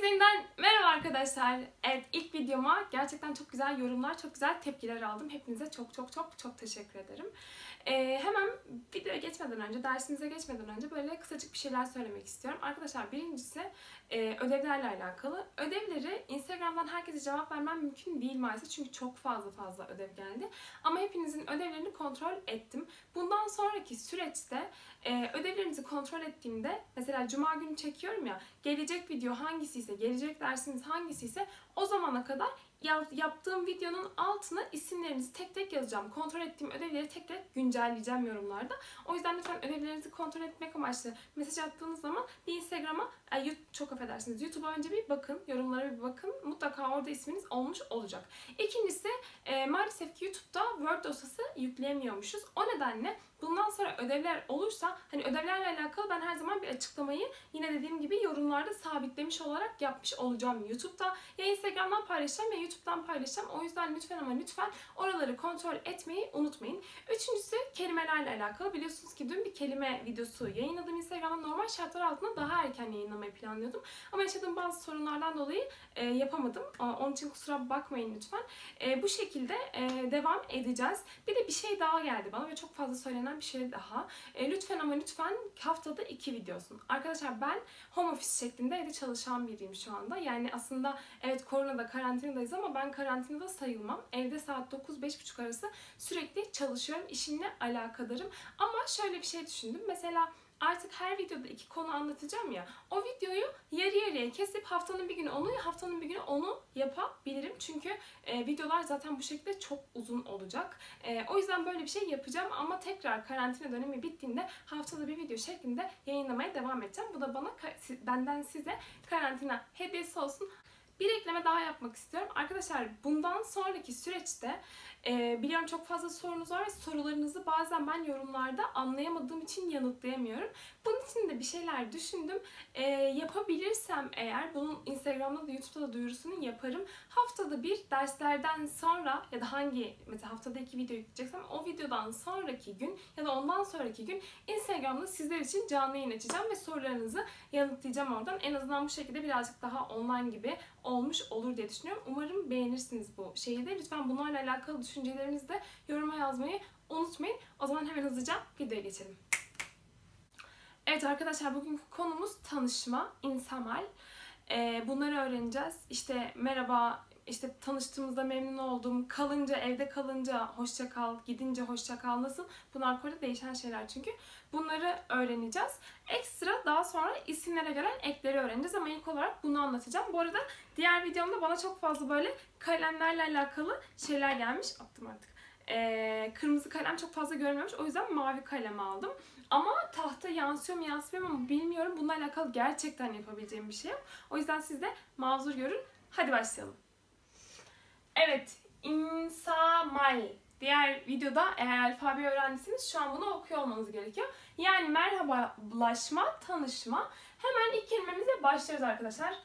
Herkese yeniden merhaba arkadaşlar. Evet, ilk videoma gerçekten çok güzel yorumlar, çok güzel tepkiler aldım. Hepinize çok teşekkür ederim. Hemen videoya geçmeden önce, dersimize geçmeden önce böyle kısacık bir şeyler söylemek istiyorum. Arkadaşlar birincisi ödevlerle alakalı. Ödevleri Instagram'dan herkese cevap vermem mümkün değil maalesef. Çünkü çok fazla ödev geldi. Ama hepinizin ödevlerini kontrol ettim. Bundan sonraki süreçte ödevlerinizi kontrol ettiğimde, mesela cuma günü çekiyorum ya, gelecek video hangisiyse, gelecek dersiniz hangisiyse o zamana kadar yaptığım videonun altına isimlerinizi tek tek yazacağım. Kontrol ettiğim ödevleri tek tek güncelleyeceğim yorumlarda. O yüzden lütfen ödevlerinizi kontrol etmek amaçlı mesaj attığınız zaman bir Instagram'a, çok affedersiniz, YouTube'a önce bir bakın, yorumlara bir bakın. Mutlaka orada isminiz olmuş olacak. İkincisi, maalesef ki YouTube'da Word dosyası yükleyemiyormuşuz. O nedenle bundan sonra ödevler olursa, hani ödevlerle alakalı ben her zaman bir açıklamayı yine dediğim gibi yorumlarda sabitlemiş olarak yapmış olacağım YouTube'da. Ya Instagram'dan paylaşacağım ya YouTube'dan paylaşacağım. O yüzden lütfen oraları kontrol etmeyi unutmayın. Üçüncüsü, kelimelerle alakalı. Biliyorsunuz ki dün bir kelime videosu yayınladım Instagram'da. Normal şartlar altında daha erken yayınlamayı planlıyordum. Ama yaşadığım bazı sorunlardan dolayı yapamadım. Onun için kusura bakmayın lütfen. Bu şekilde devam edeceğiz. Bir de bir şey daha geldi bana ve çok fazla söylenen bir şey daha. Lütfen haftada 2 video olsun. Arkadaşlar ben home office şeklinde evde çalışan biriyim şu anda. Yani aslında evet, koronada, karantinadayız ama ben karantinada sayılmam. Evde saat 9-5.30 arası sürekli çalışıyorum. İşimle alakadarım. Ama şöyle bir şey düşündüm. Mesela artık her videoda 2 konu anlatacağım ya. O videoyu yarıya kesip haftanın bir günü onu, haftanın bir günü onu yapabilirim. Çünkü videolar zaten bu şekilde çok uzun olacak. O yüzden böyle bir şey yapacağım ama tekrar karantina dönemi bittiğinde haftada bir video şeklinde yayınlamaya devam edeceğim. Bu da benden size karantina hediyesi olsun. Bir ekleme daha yapmak istiyorum. Arkadaşlar bundan sonraki süreçte biliyorum çok fazla sorunuz var ve sorularınızı bazen ben yorumlarda anlayamadığım için yanıtlayamıyorum. Bunun için de bir şeyler düşündüm. Yapabilirsem eğer bunun Instagram'da da YouTube'da da duyurusunu yaparım. Haftada bir derslerden sonra ya da mesela haftada 2 video yükleyeceksem o videodan sonraki gün ya da ondan sonraki gün Instagram'da sizler için canlı yayın açacağım ve sorularınızı yanıtlayacağım oradan. En azından bu şekilde birazcık daha online gibi olmuş olur diye düşünüyorum. Umarım beğenirsiniz bu şeyi de. Lütfen bunlarla alakalı düşüncelerinizi de yoruma yazmayı unutmayın. O zaman hemen hızlıca videoya geçelim. Evet arkadaşlar, bugünkü konumuz tanışma, insamal. Bunları öğreneceğiz. İşte merhaba, işte tanıştığımızda memnun oldum, evde kalınca hoşça kal, gidince hoşça kal nasıl? Bunlar konuda değişen şeyler çünkü. Bunları öğreneceğiz. Ekstra daha sonra isimlere gelen ekleri öğreneceğiz ama ilk olarak bunu anlatacağım. Bu arada diğer videomda bana çok fazla böyle kalemlerle alakalı şeyler gelmiş. Attım artık. Kırmızı kalem çok fazla görmemiş. O yüzden mavi kalem aldım. Ama tahta yansıyor mu yansımıyor mu bilmiyorum. Bununla alakalı gerçekten yapabileceğim bir şey yok. O yüzden siz de mazur görün. Hadi başlayalım. Evet, insamal. Diğer videoda eğer alfabe öğrendiyseniz şu an bunu okuyor olmanız gerekiyor. Yani merhabalaşma, tanışma. Hemen ilk kelimemizle başlıyoruz arkadaşlar.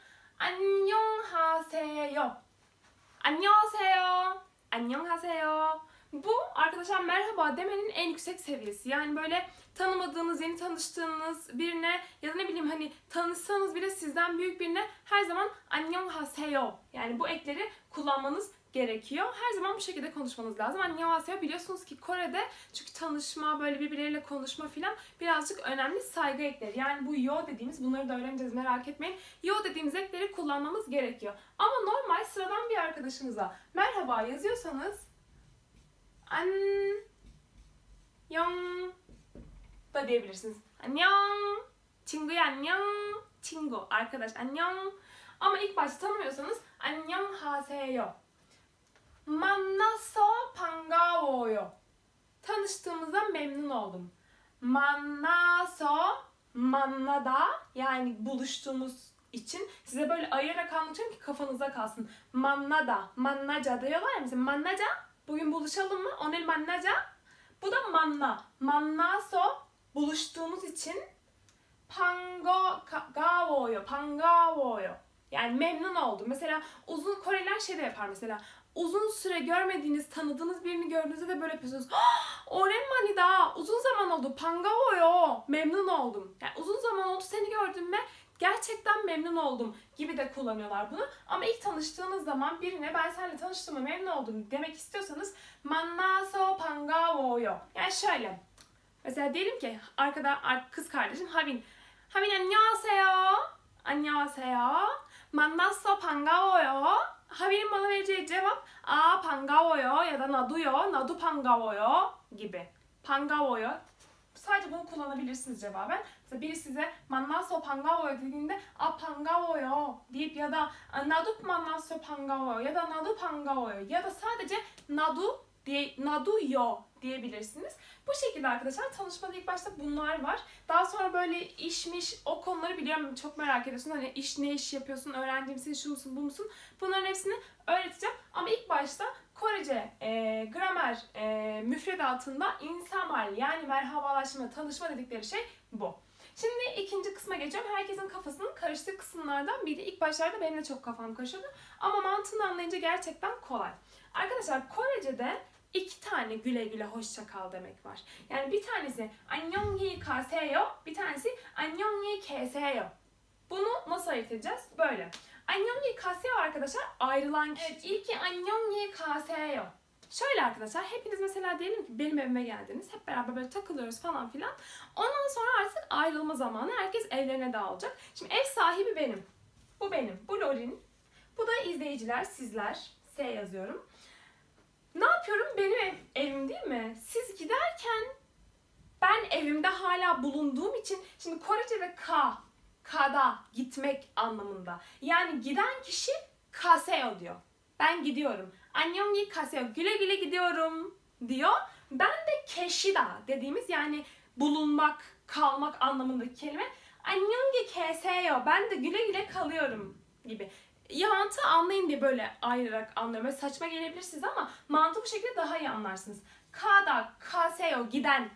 안녕하세요. 안녕하세요. 안녕하세요. Bu arkadaşlar merhaba demenin en yüksek seviyesi. Yani böyle tanımadığınız, yeni tanıştığınız birine ya da ne bileyim hani tanışsanız bile sizden büyük birine her zaman 안녕하세요. Yani bu ekleri kullanmanız gerekiyor. Her zaman bu şekilde konuşmanız lazım. 안녕하세요 biliyorsunuz ki Kore'de çünkü tanışma, böyle birbirleriyle konuşma filan birazcık önemli saygı ekleri. Yani bu yo dediğimiz, bunları da öğreneceğiz merak etmeyin. Yo dediğimiz ekleri kullanmamız gerekiyor. Ama normal sıradan bir arkadaşınıza merhaba yazıyorsanız 안녕 da diyebilirsiniz. 안녕 친구야 안녕 친구 arkadaş 안녕. Ama ilk başta tanımıyorsanız 안녕하세요. 만나서 반가워요. Tanıştığımızda memnun oldum. 만나서 manada yani buluştuğumuz için size böyle ayırarak anlatıyorum ki kafanızda kalsın. Mannada, mannaca diyorlar ya mesela mannaca. Bugün buluşalım mı? O늘 만나자. Bu da manna. 만나서 buluştuğumuz için 반가워요. 반가워요. Yani memnun oldum. Mesela uzun Koreliler şey de yapar mesela. Uzun süre görmediğiniz, tanıdığınız birini gördüğünüzde de böyle yapıyorsunuz. 오랜만이다. Uzun zaman oldu. 반가워요. Memnun oldum. Yani uzun zaman oldu seni gördüm ve gerçekten memnun oldum gibi de kullanıyorlar bunu. Ama ilk tanıştığınız zaman birine ben seninle tanıştığıma memnun oldum demek istiyorsanız 만나서 반가워요. Yani şöyle. Mesela diyelim ki kız kardeşim Havin. Havin 안녕하세요. 안녕하세요. 만나서 반가워요. Havin'in bana vereceği cevap 반가워요 ya da 나도요. 나도 반가워요 gibi. 반가워요. Sadece bunu kullanabilirsiniz cevaben. Mesela biri size 만나서 반가워요 dediğinde 반가워요 deyip ya da 나도 만나서 반가워요 ya da 나도 반가워요 ya da sadece 나도요 diyebilirsiniz. Bu şekilde arkadaşlar tanışmada ilk başta bunlar var. Daha sonra böyle işmiş o konuları biliyorum çok merak ediyorsun. Hani ne iş yapıyorsun, öğrenci misin, şu musun, bu musun? Bunların hepsini öğreteceğim. Ama ilk başta Korece gramer müfredatında insamal yani merhabalaşma, tanışma dedikleri şey bu. Şimdi ikinci kısma geçiyorum. Herkesin kafasının karıştığı kısımlardan biri. İlk başlarda benim de çok kafam karışıyordu. Ama mantığını anlayınca gerçekten kolay. Arkadaşlar Korece'de 2 tane güle güle hoşça kal demek var. Yani bir tanesi 안녕히 가세요, bir tanesi 안녕히 계세요. Bunu nasıl ayırt edeceğiz? Böyle. 안녕히 가세요 arkadaşlar ayrılan kişi. Evet, ilki 안녕히 가세요. Şöyle arkadaşlar hepiniz mesela diyelim ki benim evime geldiniz. Hep beraber böyle takılıyoruz falan filan. Ondan sonra artık ayrılma zamanı. Herkes evlerine dağılacak. Şimdi ev sahibi benim. Bu benim. Bu Lorin. Bu da izleyiciler, sizler. S yazıyorum. Ne yapıyorum? Benim evim değil mi? Siz giderken ben evimde hala bulunduğum için şimdi Korece'de kada gitmek anlamında. Yani giden kişi 가세요 diyor. Ben gidiyorum. 안녕히 가세요. Güle güle gidiyorum diyor. Ben de keşida dediğimiz yani bulunmak, kalmak anlamındaki kelime 안녕히 계세요. Ben de güle güle kalıyorum gibi. Mantığı anlayın diye böyle ayırarak anlıyorum. Böyle saçma gelebilir size ama mantığı bu şekilde daha iyi anlarsınız. Kada, 가세요, giden.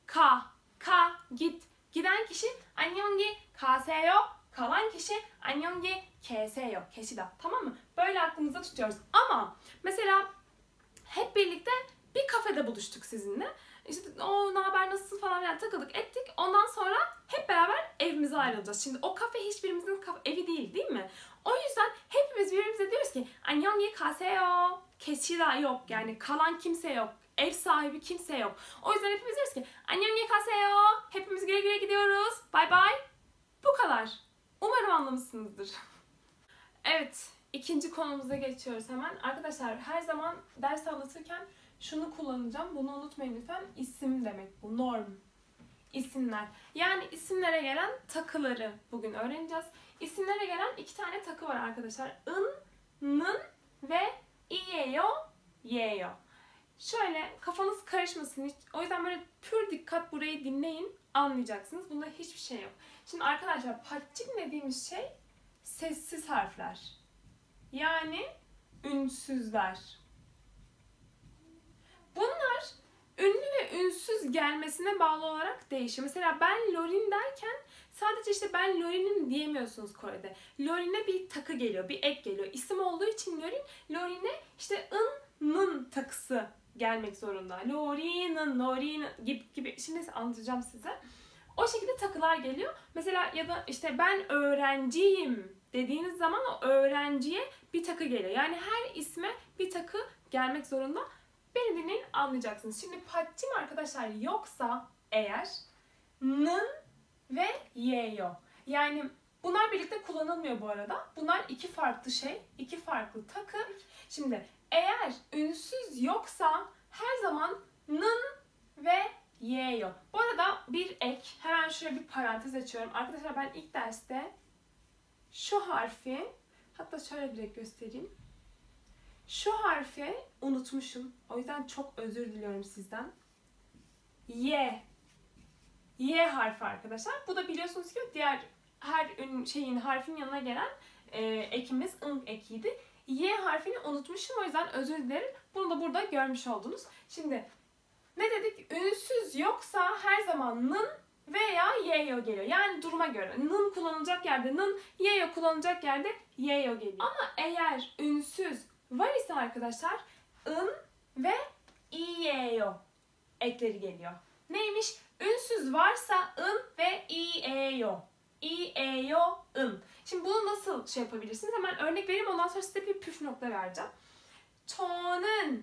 Git. Giden kişi 안녕히 가세요. Kalan kişi 안녕히 계세요. 계시다. Tamam mı? Böyle aklımızda tutuyoruz. Ama mesela hep birlikte bir kafede buluştuk sizinle. İşte ne haber, nasılsın falan filan takıldık ettik. Ondan sonra hep beraber evimize ayrılacağız. Şimdi o kafe hiçbirimizin evi değil mi? O yüzden hepimiz birbirimize diyoruz ki 안녕히 가세요. 계시다 yok. Yani kalan kimse yok. Ev sahibi kimse yok. O yüzden hepimiz diyoruz ki 안녕히 가세요. Hepimiz güle güle gidiyoruz. Bye bye. Bu kadar. Umarım anlamışsınızdır. Evet, ikinci konumuza geçiyoruz hemen. Arkadaşlar her zaman ders anlatırken şunu kullanacağım. Bunu unutmayın lütfen. İsim demek bu. Norm. İsimler. Yani isimlere gelen takıları bugün öğreneceğiz. İsimlere gelen 2 tane takı var arkadaşlar. Nın ve iyeyo, yeyo. Şöyle kafanız karışmasın hiç. O yüzden böyle pür dikkat burayı dinleyin. Anlayacaksınız. Bunda hiçbir şey yok. Şimdi arkadaşlar patçik dediğimiz şey sessiz harfler. Yani ünsüzler. Bunlar ünlü ve ünsüz gelmesine bağlı olarak değişiyor. Mesela ben Lorin derken sadece işte ben Lorin'im diyemiyorsunuz Kore'de. Lorin'e bir takı geliyor, bir ek geliyor. İsim olduğu için Lorin'e işte nın takısı gelmek zorunda. Lorin gibi. Şimdi anlatacağım size. O şekilde takılar geliyor. Mesela ya da işte ben öğrenciyim dediğiniz zaman o öğrenciye bir takı geliyor. Yani her isme bir takı gelmek zorunda. Beni dinleyin anlayacaksınız. Şimdi patçim arkadaşlar yoksa eğer nın ve yeyo. Yani bunlar birlikte kullanılmıyor bu arada. Bunlar 2 farklı şey, 2 farklı takı. Şimdi eğer ünsüz yoksa her zaman nın ve yeyo. Bu arada bir ek, hemen şöyle bir parantez açıyorum. Arkadaşlar ben ilk derste şu harfi, hatta şöyle direkt göstereyim. Şu harfi unutmuşum. O yüzden çok özür diliyorum sizden. Y harfi arkadaşlar. Bu da biliyorsunuz ki diğer her harfin yanına gelen ekimiz ekiydi. Y harfini unutmuşum o yüzden özür dilerim. Bunu da burada görmüş oldunuz. Şimdi ne dedik? Ünsüz yoksa her zaman nın veya yeyo geliyor. Yani duruma göre. Nın kullanılacak yerde nın, yeyo kullanılacak yerde yeyo geliyor. Ama eğer ünsüz var ise arkadaşlar ın ve iyeyo ekleri geliyor. Neymiş? Ünsüz varsa ın ve iyeyo i, e, yo, ın. Şimdi bunu nasıl şey yapabilirsiniz? Hemen örnek vereyim, ondan sonra size bir püf nokta vereceğim. 저는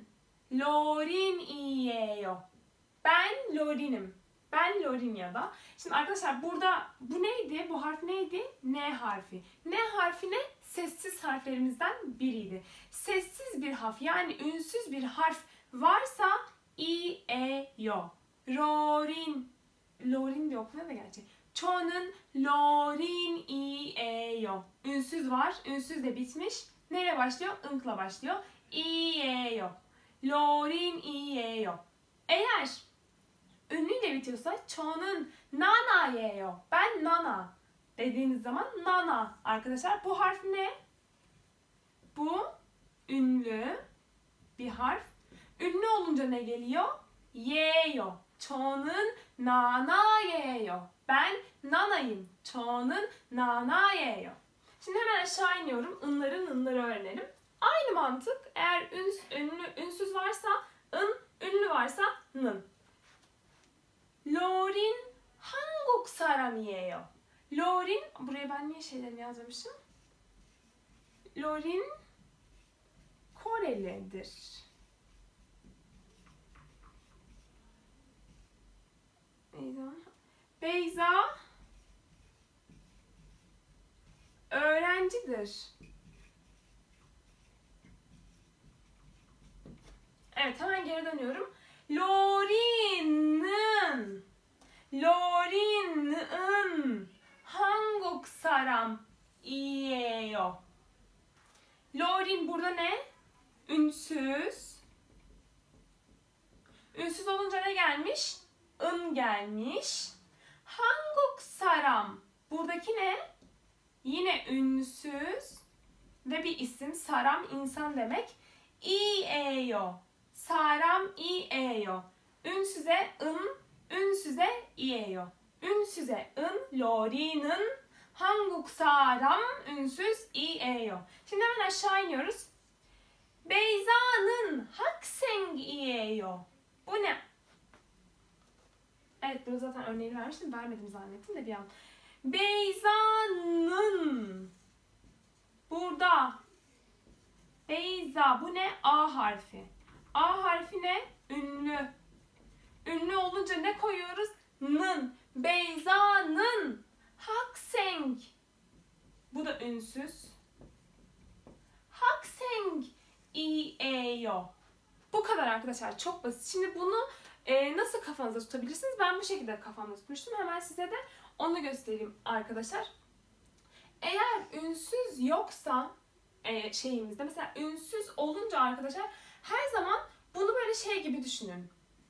로린이에요. Ben Lorin'im. Ben Lorin ya da. Şimdi arkadaşlar burada bu neydi? Bu harf neydi? N harfi. N harfi ne? Sessiz harflerimizden biriydi. Sessiz bir harf yani ünsüz bir harf varsa i, e, yo. Lorin. Lorin de okunuyor da gerçi. 저는 로린이에요. Ünsüz var. Ünsüz de bitmiş. Neyle başlıyor? Ink'la başlıyor. 이에요. 로린이에요. Eğer ünlüyle bitiyorsa 저는 나나예요. Ben Nana dediğiniz zaman Nana. Arkadaşlar bu harf ne? Bu ünlü bir harf. Ünlü olunca ne geliyor? 예요. 저는 나나예요. Ben Nana'yım. 저는 나나예요. Şimdi hemen aşağı iniyorum. Inları öğrenelim. Aynı mantık. Eğer ünsüz varsa ın, ünlü varsa nın. Lorin 한국 사람이에요. Lorin, buraya ben niye şeylerini yazmamışım? Lorin Korelidir. Beyza öğrencidir. Evet, hemen geri dönüyorum. Lorin'in 한국 사람이에요. Lorin burada ne? Ünsüz. Ünsüz olunca ne gelmiş? ın gelmiş. 한국 사람. Buradaki ne? Yine ünsüz ve bir isim. Saram insan demek. 이에요. 사람이에요. Ünsüze ın, ünsüze 이에요. Ünsüze ın, Lorin'in 한국 사람, ünsüz 이에요. Şimdi hemen aşağı iniyoruz. Beyza'nın 학생이에요. Bu ne? Evet, burada zaten örneğini vermiştim. Vermedim zannettim de bir an. Beyza'nın. Burada. Beyza. Bu ne? A harfi. A harfi ne? Ünlü. Ünlü olunca ne koyuyoruz? Nın. Beyza'nın. Haksenk. Bu da ünsüz. Haksenk. İeyo. Bu kadar arkadaşlar. Çok basit. Şimdi bunu nasıl kafanızda tutabilirsiniz? Ben bu şekilde kafamda tutmuştum. Hemen size de onu göstereyim arkadaşlar. Eğer ünsüz yoksa şeyimizde, mesela ünsüz olunca arkadaşlar her zaman bunu böyle şey gibi düşünün.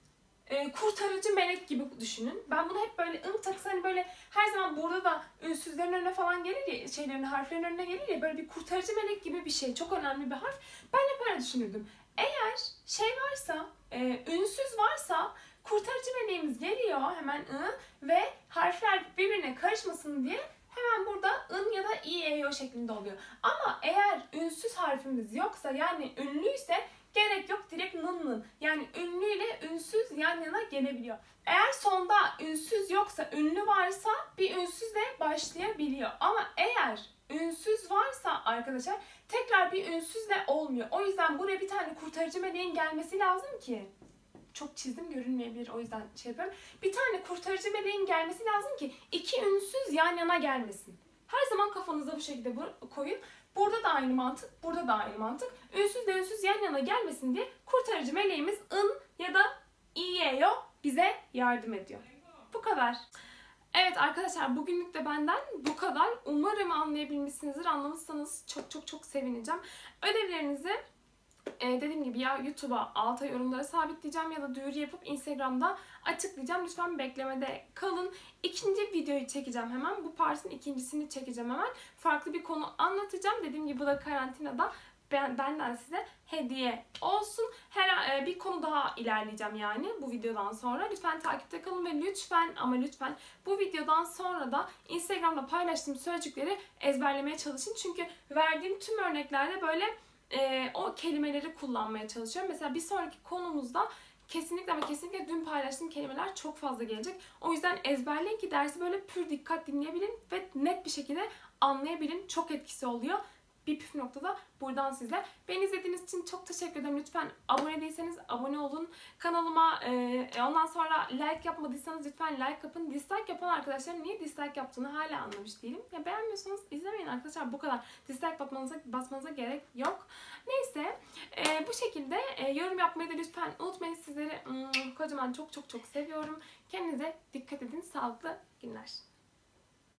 Kurtarıcı melek gibi düşünün. Ben bunu hep böyle ın takısı, hani böyle her zaman burada da ünsüzlerin önüne falan gelir ya, şeylerin, harflerin önüne gelir ya, böyle bir kurtarıcı melek gibi bir şey. Çok önemli bir harf. Ben hep öyle düşünürdüm. Eğer şey varsa, ünsüz varsa kurtarıcı meleğimiz geliyor hemen ı ve harfler birbirine karışmasın diye hemen burada ın ya da i, e, yo şeklinde oluyor. Ama eğer ünsüz harfimiz yoksa, yani ünlüyse gerek yok, direkt nın. Yani ünlü ile ünsüz yan yana gelebiliyor. Eğer sonda ünsüz yoksa, ünlü varsa bir ünsüzle başlayabiliyor. Ama eğer ünsüz varsa arkadaşlar tekrar bir ünsüzle olmuyor. O yüzden buraya bir tane kurtarıcı meleğin gelmesi lazım ki. Çok çizdim, görünmeyebilir, o yüzden şey yapıyorum. Bir tane kurtarıcı meleğin gelmesi lazım ki iki ünsüz yan yana gelmesin. Her zaman kafanıza bu şekilde koyun. Burada da aynı mantık, burada da aynı mantık. Ünsüz de ünsüz yan yana gelmesin diye kurtarıcı meleğimiz ın ya da iyeyo bize yardım ediyor. Bu kadar. Evet arkadaşlar, bugünlük de benden bu kadar. Umarım anlayabilmişsinizdir. Anlamışsanız çok çok çok sevineceğim. Ödevlerinizi dediğim gibi ya YouTube'a alta yorumlara sabitleyeceğim ya da duyuru yapıp Instagram'da açıklayacağım. Lütfen beklemede kalın. İkinci videoyu çekeceğim hemen. Bu partinin ikincisini çekeceğim hemen. Farklı bir konu anlatacağım. Dediğim gibi bu da karantinada benden size hediye olsun. Her bir konu daha ilerleyeceğim yani bu videodan sonra. Lütfen takipte kalın ve lütfen ama lütfen bu videodan sonra da Instagram'da paylaştığım sözcükleri ezberlemeye çalışın. Çünkü verdiğim tüm örneklerde böyle o kelimeleri kullanmaya çalışıyorum. Mesela bir sonraki konumuzda kesinlikle ama kesinlikle dün paylaştığım kelimeler çok fazla gelecek. O yüzden ezberleyin ki dersi böyle pür dikkat dinleyebilin ve net bir şekilde anlayabilin. Çok etkisi oluyor. Bir püf noktada buradan size. Beni izlediğiniz için çok teşekkür ederim. Lütfen abone değilseniz abone olun. Kanalıma ondan sonra like yapmadıysanız lütfen like yapın. Dislike yapan arkadaşlarım niye dislike yaptığını hala anlamış değilim. Ya beğenmiyorsanız izlemeyin arkadaşlar, bu kadar. Dislike basmanıza gerek yok. Neyse bu şekilde yorum yapmayı da lütfen unutmayın. Sizleri kocaman çok çok çok seviyorum. Kendinize dikkat edin. Sağlıklı günler.